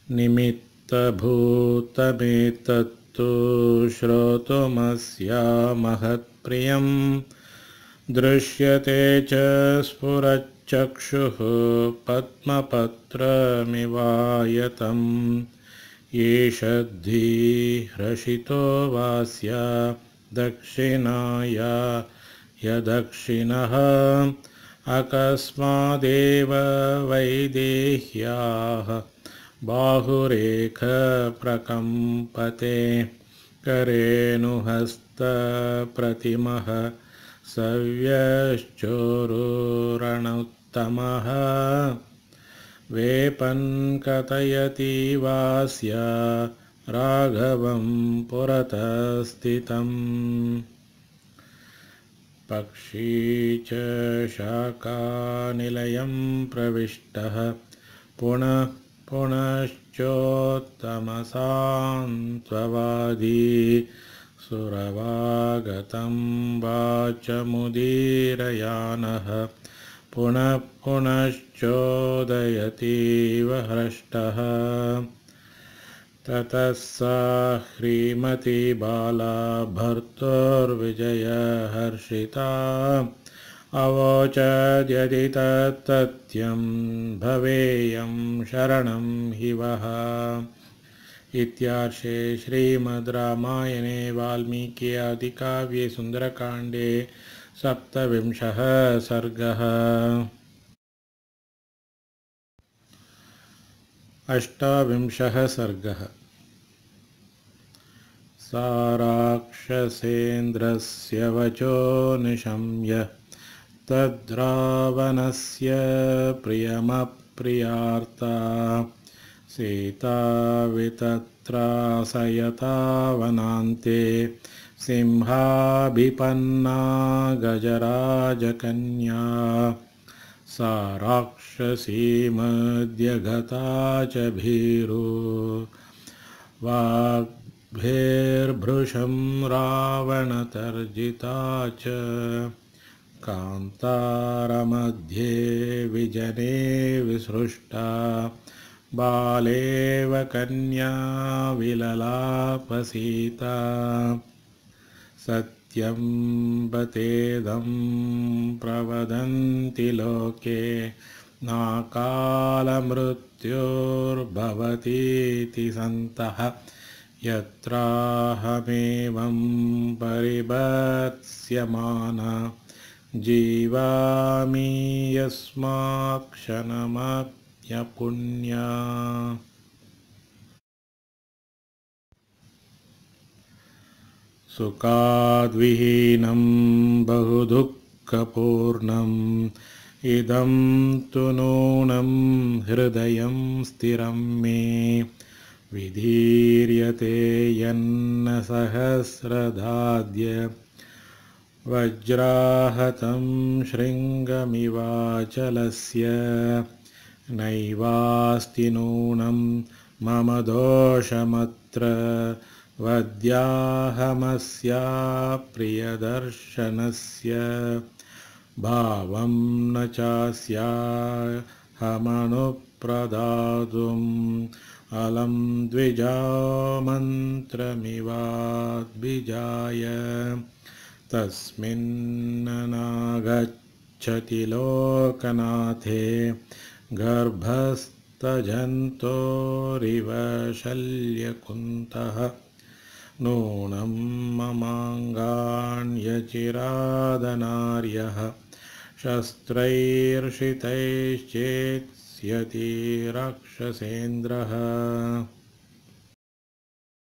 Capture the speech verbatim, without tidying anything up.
निमित्तभूतमेतत्तु श्रोतुमस्या महत्प्रियं दृश्यते च स्फुरच्चक्षुः पद्मपत्रमिवायतम् ईषद्धि हृषितो वास्य दक्षिणाया यदक्षिणः अकस्मादेव वैदेह्याः बाहुरेख प्रकम्पते करेणुहस्तप्रतिमः सव्यश्चोरुरणुत्तमः वेपन् कथयति वास्य राघवं पुरतः स्थितम् पक्षी च शाकानिलयं प्रविष्टः पुनः पुनश्चोत्तमसान्त्ववादी सुरवागतं वाचमुदीरयानः पुनः पुनश्चोदयतीव हृष्टः ततः सा ह्रीमती बाला भर्तुर्विजयहर्षिता अवोचद्यदि तत्सत्यं भवेयं शरणं हि वः। इत्यार्षे श्रीमद् रामायणे वाल्मीकि आदिकाव्ये सुन्दरकाण्डे सप्तविंशः सर्गः। अष्टाविंशः सर्गः। सा राक्षसेन्द्रस्य वचो निशम्य तद्रावणस्य प्रियमप्रियार्ता सीता वितत्रासयता वनान्ते सिंहाभिपन्ना गजराजकन्या सा राक्षसीमद्यगता च भीरो वाग्भेर्भृशं रावणतर्जिता च कान्तारमध्ये विजने विसृष्टा बालेव कन्या विललापसीता सत्यं बतेदं प्रवदन्ति लोके नाकालमृत्युर्भवतीति सन्तः यत्राहमेवं परिभत्स्यमाना जीवामि यस्मात् क्षणमप्यपुण्या। सुखाद्विहीनं बहुदुःखपूर्णम् इदं तु नूनं हृदयं स्थिरं मे विधीर्यते यन्न सहस्रधाद्य वज्राहतं शृङ्गमिवाचलस्य नैवास्ति नूनं मम दोषमत्र वद्याहमस्या प्रियदर्शनस्य भावं न चास्याहमनुप्रदातुम् अलं द्विजामन्त्रमिवाद्विजाय तस्मिन्ननागच्छति लोकनाथे गर्भस्थजन्तोरिव शल्यकुन्तः नूनं ममाङ्गान्यचिरादनार्यः शस्त्रैर्षितैश्चेत्स्यति राक्षसेन्द्रः।